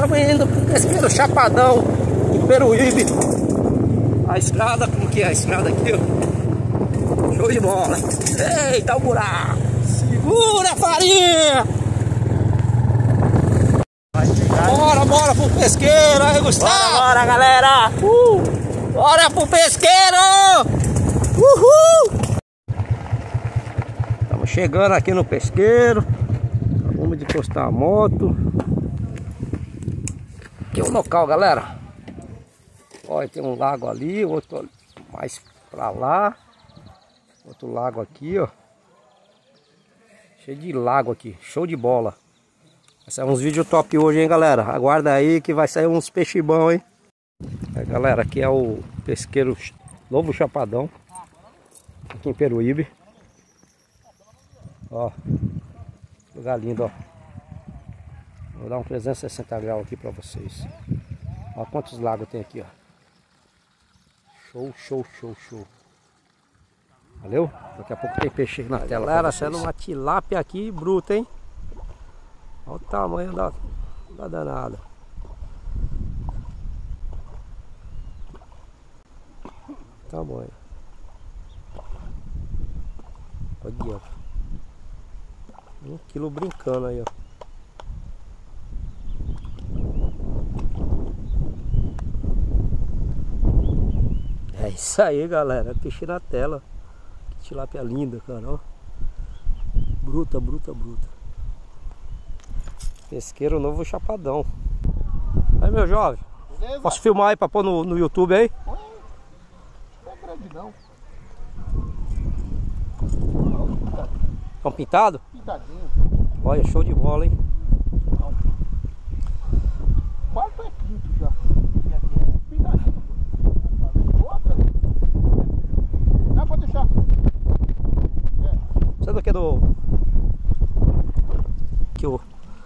estamos indo pro pesqueiro Chapadão, em Peruíbe. A estrada, como que é a estrada aqui, ó? Show de bola. Eita, o buraco. Segura, farinha. Bora pro pesqueiro, aí, Gustavo. Bora, galera. Bora pro pesqueiro. Uhul. Estamos chegando aqui no pesqueiro. Vamos de encostar a moto. Aqui é o local, galera. Olha, tem um lago ali, outro mais pra lá. Outro lago aqui, ó. Cheio de lago aqui, show de bola. Vai sair uns vídeos top hoje, hein, galera. Aguarda aí que vai sair uns peixes bons, hein. Galera, aqui é o pesqueiro Novo Chapadão, aqui em Peruíbe. Ó, lugar lindo, ó. Vou dar um 360 graus aqui pra vocês. Ó quantos lagos tem aqui, ó. Show. Valeu? Daqui a pouco tem peixe na tela. Galera, sendo uma tilápia aqui bruta, hein? Olha o tamanho da danada. Tamanho. Olha, ó. 1 quilo brincando aí, ó. É isso aí, galera. Peixe na tela. Que tilápia linda, cara, ó. Bruta. Pesqueiro Novo Chapadão. Aí, meu jovem. Beleza? Posso filmar aí pra pôr no YouTube aí? Põe. Não é grande não. Estão pintado? Pintadinho. Olha, show de bola, hein? Quarto é quinto já. Pintadinho. Outra. Não, pode deixar. Você é do que do... Que o...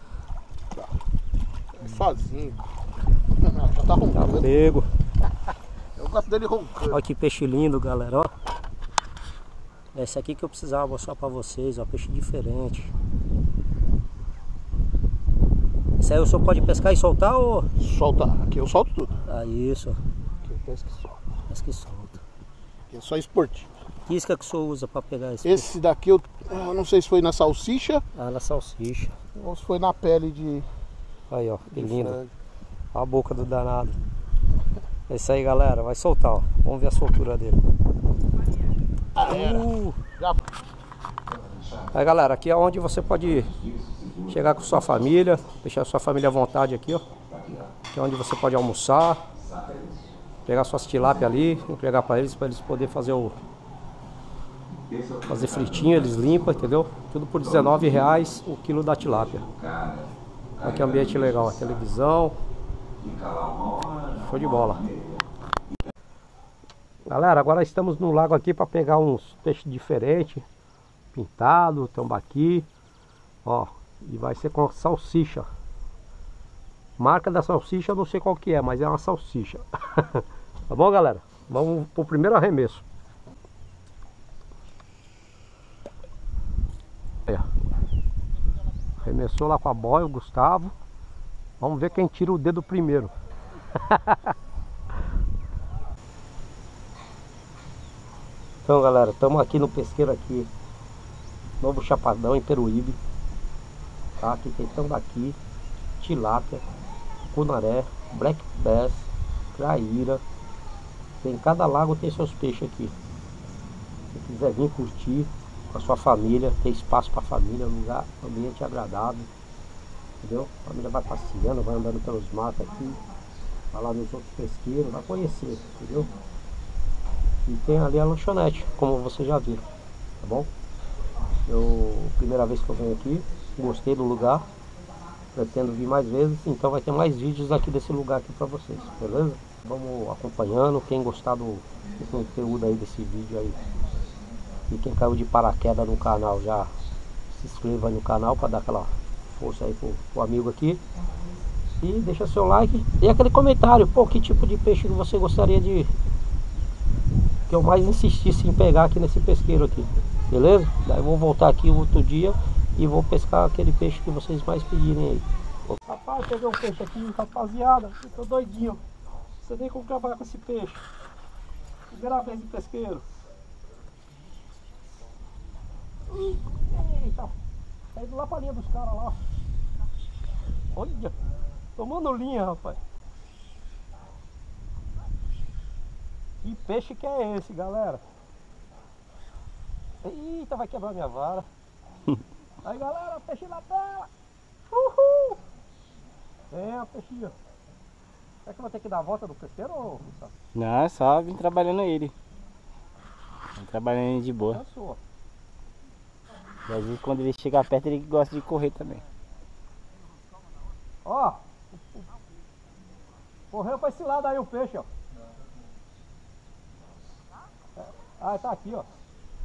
Sozinho. Já tá roncando. Tá pego. Eu gosto dele roncando. Olha que peixe lindo, galera, ó. Esse aqui que eu precisava mostrar pra vocês, ó. Peixe diferente. Esse aí o senhor pode pescar e soltar ou... Solta. Aqui eu solto tudo. Ah, isso. Aqui eu pesco e solto. Pesca e solta. Aqui é só esportivo. Que isca que o senhor usa pra pegar esse Esse daqui eu não sei se foi na salsicha. Ah, na salsicha. Ou se foi na pele de... Aí, ó, que lindo. frango. Olha a boca do danado. É isso aí, galera. Vai soltar, ó. Vamos ver a soltura dele. Já. Aí, galera, aqui é onde você pode chegar com sua família, deixar sua família à vontade aqui, ó. Aqui é onde você pode almoçar, pegar suas tilápia ali, entregar para eles poderem fazer fazer fritinho, eles limpam, entendeu? Tudo por R$19 o quilo da tilápia. Olha que ambiente legal, a televisão. Show de bola. Galera, agora estamos no lago aqui para pegar uns peixes diferentes. Pintado, tambaqui. Ó, e vai ser com salsicha. Marca da salsicha eu não sei qual que é, mas é uma salsicha. Tá bom, galera? Vamos pro primeiro arremesso. Aí, arremessou lá com a boia, o Gustavo. Vamos ver quem tira o dedo primeiro. Então, galera, estamos aqui no pesqueiro aqui, Novo Chapadão, em Peruíbe. Tá? Aqui tem tambaqui, tilápia, cunaré, black bass, traíra. Em cada lago tem seus peixes aqui. Se quiser vir curtir com a sua família, tem espaço para a família, lugar, ambiente agradável. Entendeu? A família vai passeando, vai andando pelos matos aqui, vai lá nos outros pesqueiros, vai conhecer, entendeu? E tem ali a lanchonete, como vocês já viram, tá bom? Primeira vez que eu venho aqui, gostei do lugar, pretendo vir mais vezes, então vai ter mais vídeos aqui desse lugar aqui pra vocês, beleza? Vamos acompanhando, quem gostar do conteúdo aí desse vídeo aí, e quem caiu de paraquedas no canal, já se inscreva aí no canal para dar aquela força aí pro amigo aqui. E deixa seu like e aquele comentário, pô, que tipo de peixe que você gostaria de... que eu mais insistisse em pegar aqui nesse pesqueiro aqui, beleza? Daí eu vou voltar aqui outro dia e vou pescar aquele peixe que vocês mais pedirem aí. Rapaz, peguei um peixe aqui, rapaziada. Eu tô doidinho. Não sei nem como trabalhar com esse peixe. Primeira vez em pesqueiro. Eita, tá indo lá pra linha dos caras lá. Olha, tomando linha, rapaz. Que peixe que é esse, galera? Eita, vai quebrar minha vara. Aí, galera, peixe na tela. Uhul! É, peixinho. Será que eu vou ter que dar a volta do pesqueiro ou Gustavo? Não, é só vim trabalhando ele. Vim trabalhando ele de boa. Cansou. E às vezes quando ele chega perto ele gosta de correr também. Ó. Correu pra esse lado aí o peixe, ó. Ah, tá aqui, ó.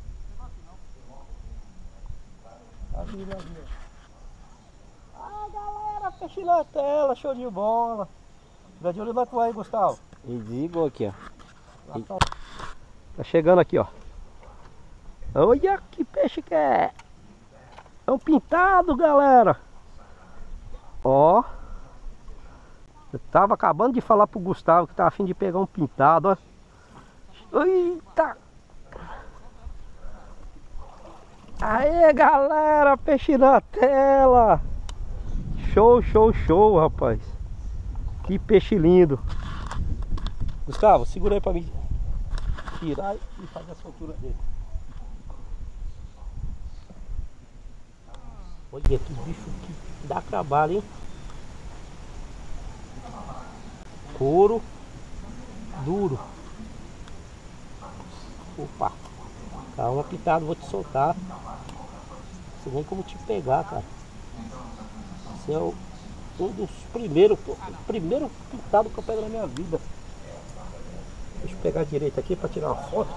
Ali, ali, ó. Ah, galera, peixe na tela, show de bola. Vai de olho na tua aí, Gustavo. Ele desligou aqui, ó. Tá chegando aqui, ó. Olha que peixe que é. É um pintado, galera. Ó. Eu tava acabando de falar pro Gustavo que tava a fim de pegar um pintado, ó. Eita! Aê, galera, peixe na tela. Show, show, show, rapaz. Que peixe lindo. Gustavo, segura aí pra mim tirar e fazer a soltura dele. Olha que bicho que dá trabalho, hein? Couro duro. Opa, calma, pitado, vou te soltar. Você nem como te pegar, cara. Esse é um dos primeiros pintado que eu pego na minha vida. Deixa eu pegar direito aqui para tirar uma foto.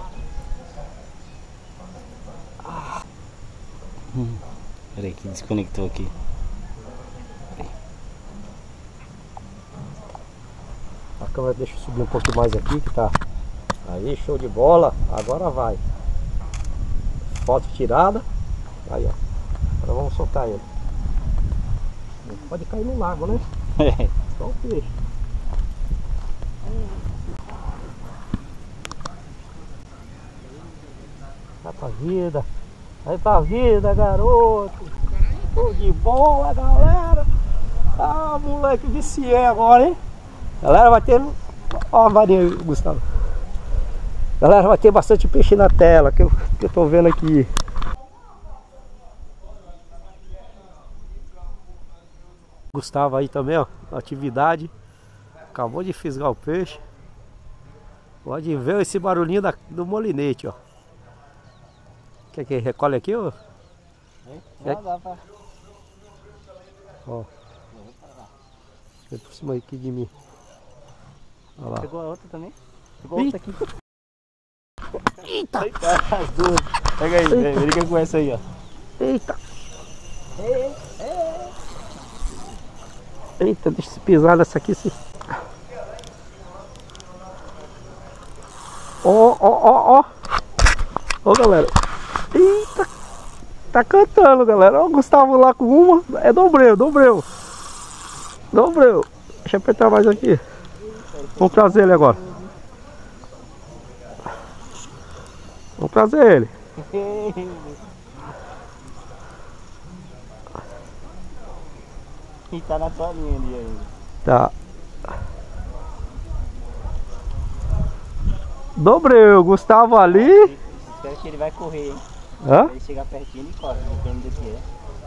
Peraí que desconectou aqui. A câmera deixa eu subir um pouquinho mais aqui que tá. Aí, show de bola. Agora vai. Foto tirada. Aí, ó. Agora vamos soltar ele. Não pode cair no lago, né? Só o peixe. Vai pra vida. Vai pra vida, garoto. Show de bola, galera. Ah, moleque, viciei agora, hein? Galera, vai ter... Ó a varinha aí, Gustavo. Galera, vai ter bastante peixe na tela que eu tô vendo aqui. Gustavo aí também, ó. Atividade. Acabou de fisgar o peixe. Pode ver esse barulhinho do molinete, ó. Quer que recolhe aqui, ó? Não dá pra... Ó. Vem por cima aqui de mim. Olha lá. Pegou a outra também? Pegou a outra aqui. Eita! As duas. Pega aí, ele que com essa aí, ó. Eita! Eita, deixa eu pisar nessa aqui. Ó, ó, ó, ó. Ó, galera. Eita! Tá cantando, galera. Ó, o Gustavo lá com uma. É dobreu, dobreu. Dobreu. Deixa eu apertar mais aqui. Vamos trazer ele agora. Vamos trazer ele. E tá na tua linha ali ainda. Tá. Dobreu, Gustavo ali. Espero que ele vai correr, hein? Hã? Ele chegar pertinho e corre, depende do que é.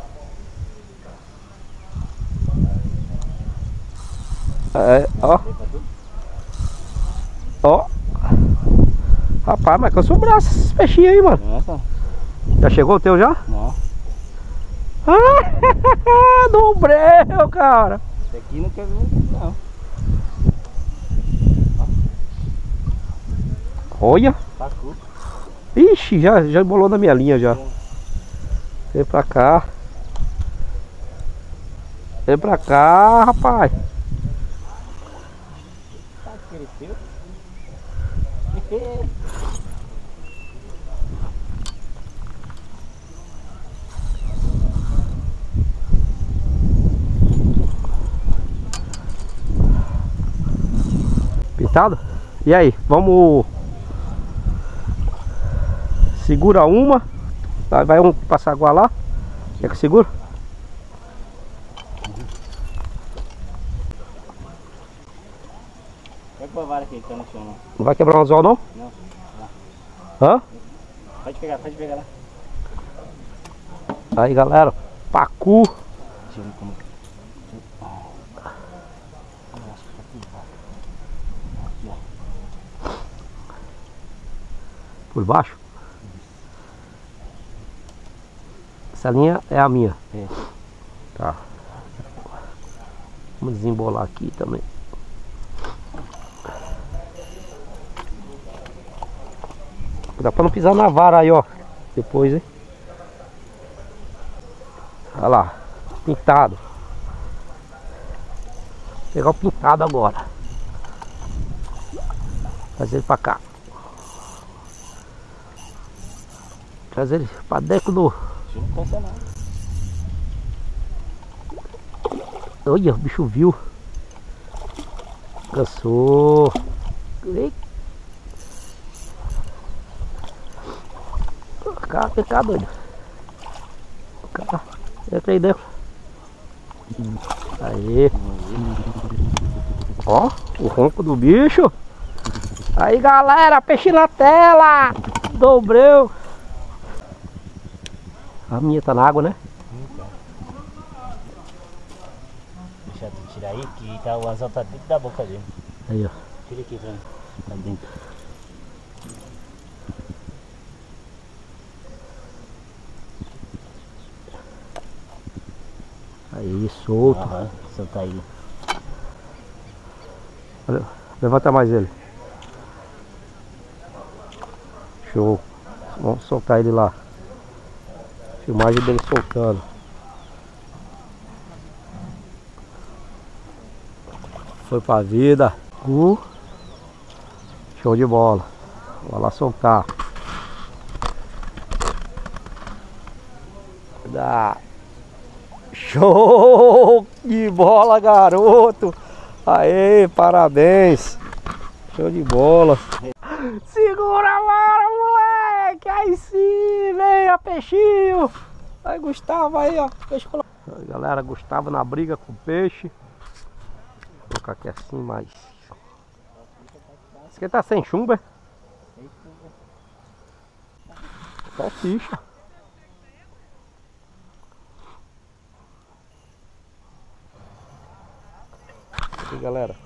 É, ó. Ó. Rapaz, mas cansou o braço esses peixinhos aí, mano. Nossa, Já chegou o teu já? não. Ah, dobreu, cara. Esse aqui não quer ver, não. Olha. Tá curto. Ixi, já embolou na minha linha já. Vem pra cá. Vem pra cá, rapaz. Tá, cresceu. Pintado? E aí, vamos... Segura uma. Vai um passar água lá. Quer que segura? Pega com a vara aqui, que tá no chão, não. Não vai quebrar um anzol não? Não. Hã? Pode pegar lá. Aí galera, pacu. Por baixo? Essa linha é a minha? É. Tá. Vamos desembolar aqui também. Dá pra não pisar na vara aí, ó. Depois, hein? Olha lá. Pintado. Vou pegar o pintado agora. Trazer ele pra cá. Trazer ele pra dentro do... Não cansa nada. Olha, o bicho viu. Cansou. Eita. Vem cá, doido. Cá. Entra aí dentro. Aí. Ó, o ronco do bicho. Aí, galera, peixe na tela. Dobreu. A minha tá na água, né? Deixa tu tirar aí, que tá, o anzol tá dentro da boca dele. Aí, ó. Tira aqui, Fran. Tá dentro. Aí, solto. Aham, solta ele. Olha, levanta mais ele. Show. Vamos soltar ele lá. Filmagem dele soltando. Foi pra vida. Show de bola. Vai lá soltar. Dá. Show de bola, garoto. Aê, parabéns. Show de bola. Segura a vara, moleque. Aí sim, venha, peixinho. Aí, Gustavo, aí, ó. Peixe colocado. Aí, galera, Gustavo na briga com o peixe. Vou colocar aqui assim, mais. Esse aqui tá sem chumbo, é? Só ficha. Aqui, galera.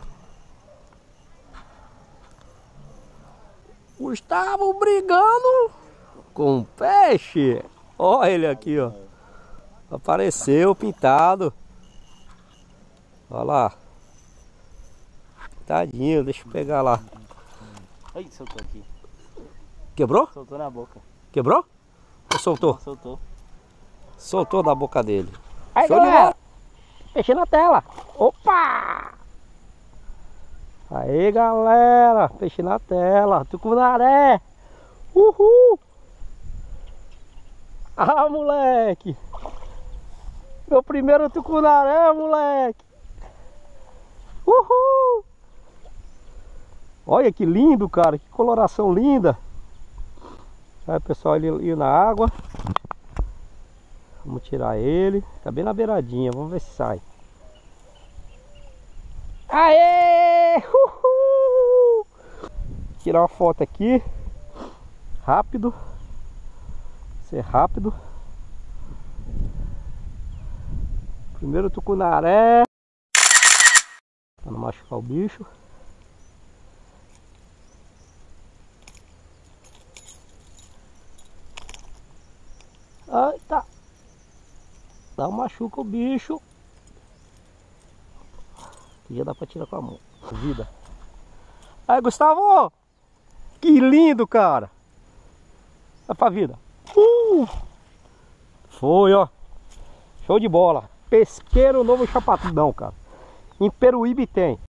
Gustavo brigando com peixe. Olha ele aqui, ó. Apareceu pintado. Olha lá. Tadinho, deixa eu pegar lá. Ai, soltou aqui. Quebrou? Soltou na boca. Quebrou? Ou soltou? Soltou. Soltou da boca dele. Aí, Show de galera. bola. Peixe na tela. Opa! Aí, galera. Peixe na tela. Tucunaré. Uhul! Ah, moleque. Meu primeiro tucunaré, moleque. Uhul! Olha que lindo, cara. Que coloração linda. Aí, pessoal, ele na água. Vamos tirar ele. Tá bem na beiradinha. Vamos ver se sai. Aê! Uhul! Tirar uma foto aqui. Rápido. Ser rápido. Primeiro tucunaré. Pra não machucar o bicho. Eita! Não machuca o bicho. Aqui já dá pra tirar com a mão. Vida. Aí, Gustavo! Que lindo, cara! Vai pra vida. Foi, ó. Show de bola. Pesqueiro Novo Chapadão, cara. Em Peruíbe tem.